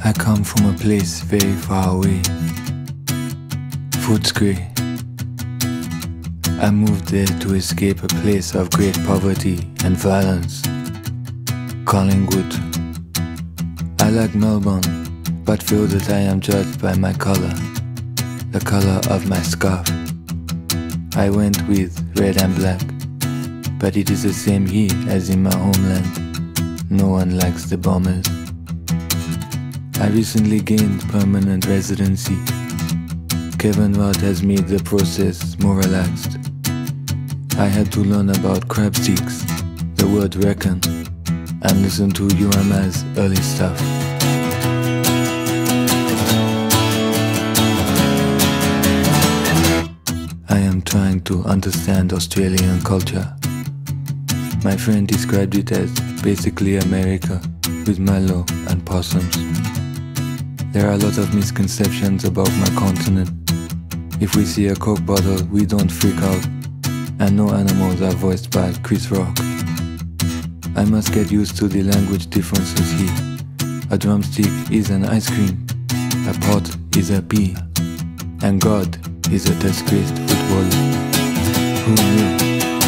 I come from a place very far away, Footscray. I moved there to escape a place of great poverty and violence, Collingwood. I like Melbourne, but feel that I am judged by my color, the color of my scarf. I went with red and black, but it is the same here as in my homeland. No one likes the bombers. I recently gained permanent residency. Kevin Rudd has made the process more relaxed. I had to learn about crab sticks, the word reckon, and listen to UMA's early stuff. I am trying to understand Australian culture. My friend described it as basically America with Mallow and possums. There are a lot of misconceptions about my continent. If we see a Coke bottle, we don't freak out, and no animals are voiced by Chris Rock. I must get used to the language differences here. A drumstick is an ice cream, a pot is a pea, and God is a disgraced footballer. Who knew?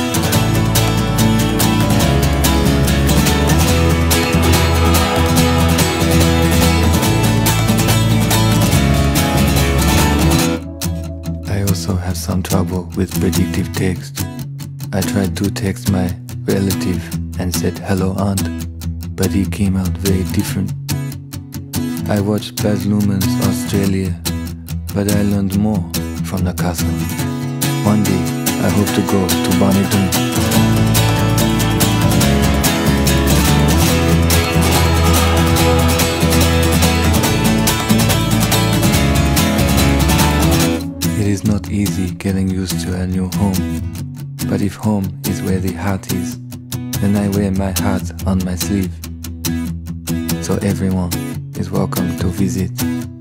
I also have some trouble with predictive text. I tried to text my relative and said hello aunt, but he came out very different. I watched Baz Luhrmann's Australia, but I learned more from the castle. One day I hope to go to Bonnyton. It is not easy getting used to a new home, but if home is where the heart is, then I wear my heart on my sleeve, so everyone is welcome to visit.